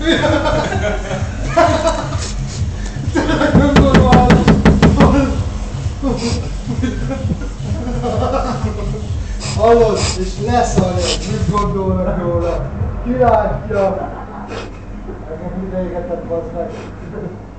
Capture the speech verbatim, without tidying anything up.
Nem normális! Hallod, és leszarjad, mit gondolnak róla? Ki látja? Nekem ideigetett, bazd meg!